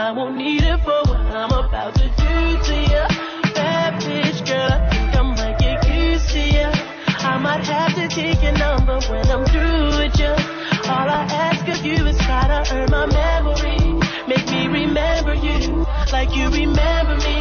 I won't need it for what I'm about to do to you. Bad bitch, girl, I think I might get used to you. I might have to take your number when I'm through with you. All I ask of you is try to earn my memory. Make me remember you like you remember me.